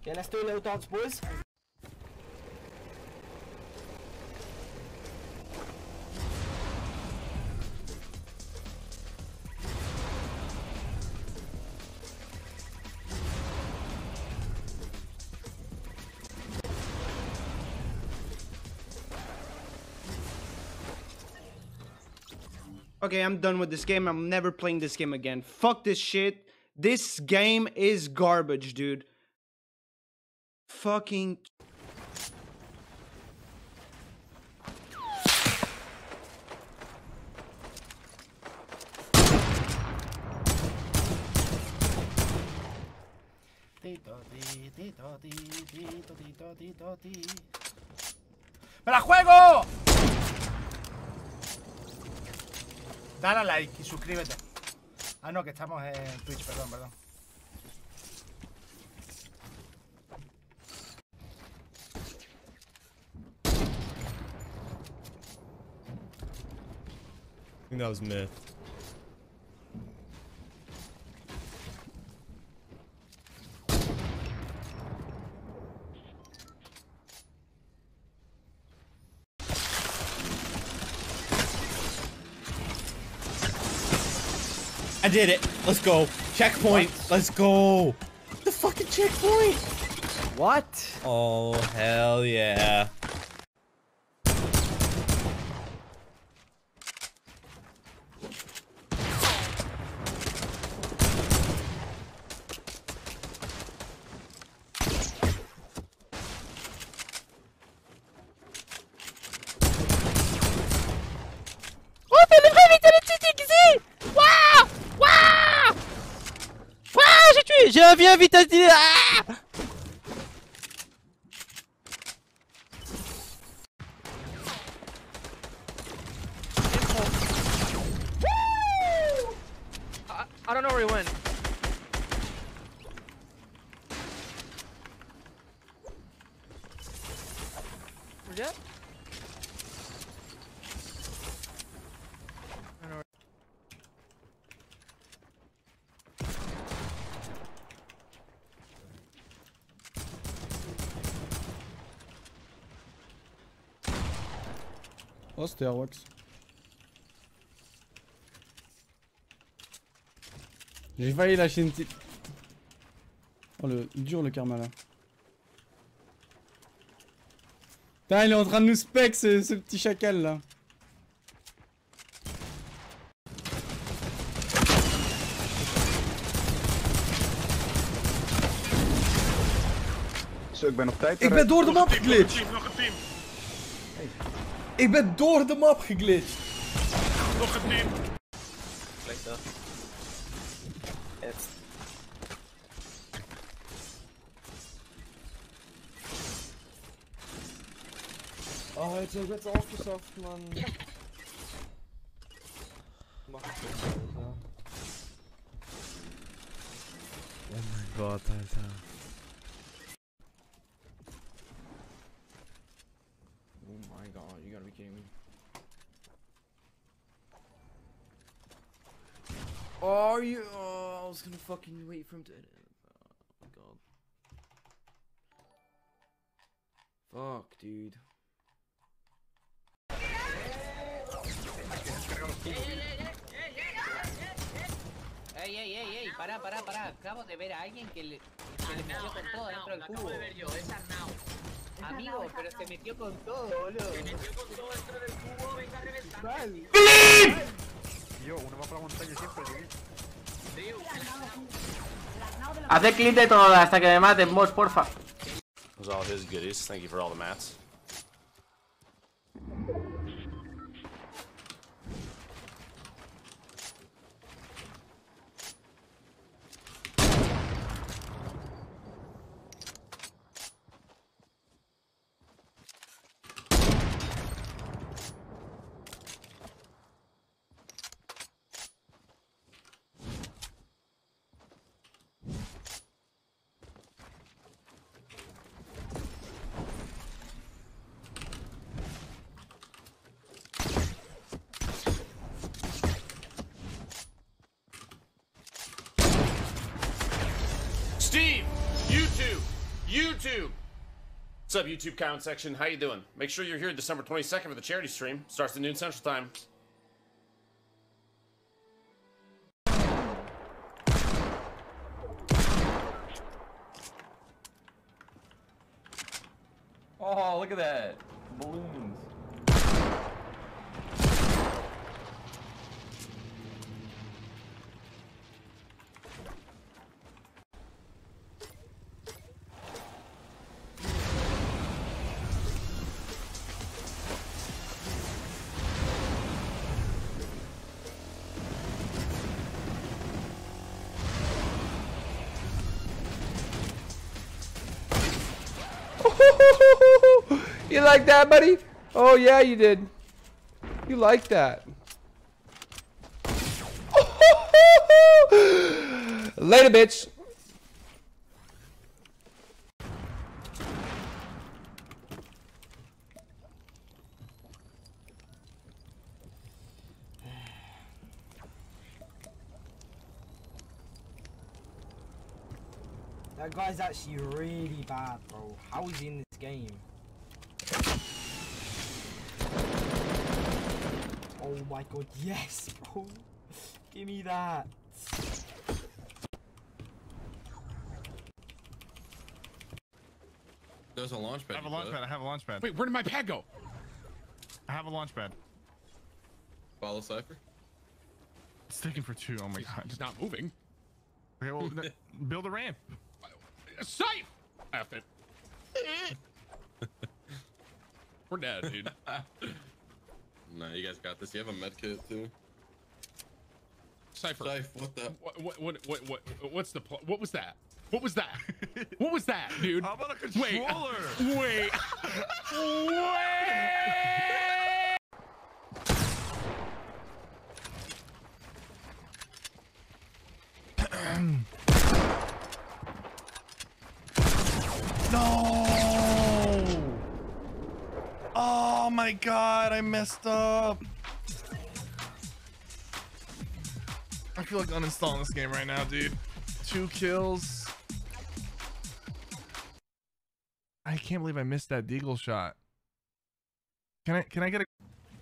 Okay, let's do a little dance, boys. Okay, I'm done with this game. I'm never playing this game again. Fuck this shit. This game is garbage, dude. Fucking... ¡Me la juego! Dale a like y suscríbete. Ah, no, que estamos en Twitch, perdón. I think that was myth. I did it. Let's go. Checkpoint. What? Let's go. The fucking checkpoint. What? Oh, hell yeah. Viens vite, ah! I don't know where he went. Where's he at? Oh, c'était Airwax. J'ai failli lâcher une petite... Oh, dur le karma là. Putain, il est en train de nous spec ce petit chacal là. Zo, ik ben op tijd. Ik ben door de map geglitcht. Ik ben door de map geglitcht. Nog een team. Klinkt dat. Oh, het is net afgezaft, man. Mag ik het wel? Oh my god, Alter. Oh my god, you gotta be kidding me. Are you? Oh, I was gonna fucking wait for him to edit. Oh god. Fuck, dude. Ey, pará. Acabo de ver a alguien que le metió con todo dentro del cubo. Acabo de ver yo, es Arnau. Amigo, pero se metió con todo, boludo. Se metió con todo dentro del cubo, venga a reventar. Yo, uno va por la montaña siempre, Tío, Haced clip de todo hasta que me maten, boss, porfa. Those are all his goodies. Thank you for all the mats. YouTube! What's up, YouTube comment section? How you doing? Make sure you're here December 22nd for the charity stream. Starts at noon Central Time. Oh, look at that. Balloons. You like that, buddy? Oh yeah, you did. You like that. Later, bitch. That guy's actually really bad, bro. How is he in this game? Oh my god, yes, bro. Give me that. There's a launch pad. I have a launch pad. I have a launch pad. Wait, where did my pad go? I have a launch pad. Follow Cypher. It's taking for 2. Oh my god. It's not moving. Okay, well, build a ramp. Safe! F it. We're dead, dude. Nah, you guys got this. You have a med kit too. Cypher. Cypher, what the? What's the what was that? What was that? What was that, dude? How about a controller? Wait. No! Oh my god, I messed up. I feel like uninstalling this game right now, dude. 2 kills. I can't believe I missed that deagle shot. Can I get a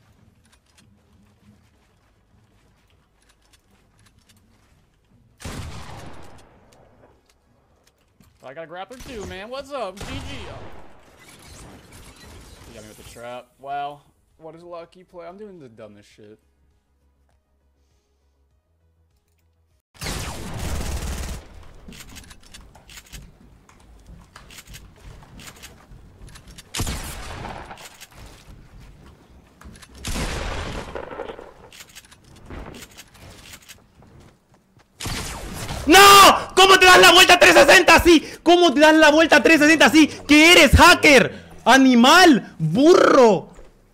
I got a grappler too, man. What's up? GG. You got me with the trap. Wow. What is lucky play? I'm doing the dumbest shit. ¡No! ¿Cómo te das la vuelta 360 así? ¿Cómo te das la vuelta 360 así? ¿Qué eres, hacker? ¡Animal! ¡Burro!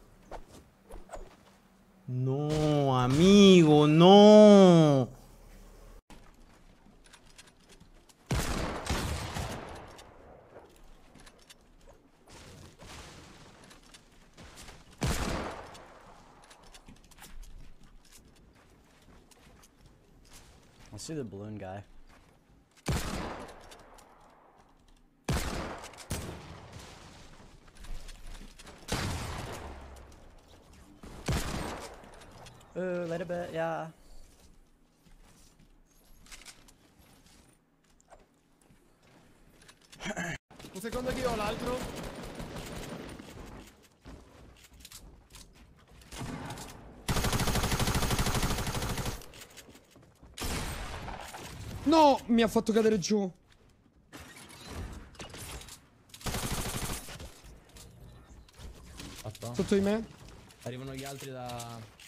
No, amigo, no. I see the balloon guy. Ooh, a little bit, yeah. Un secondo che ho l'altro. No, mi ha fatto cadere giù. Aspetta. Sotto di me. Arrivano gli altri da...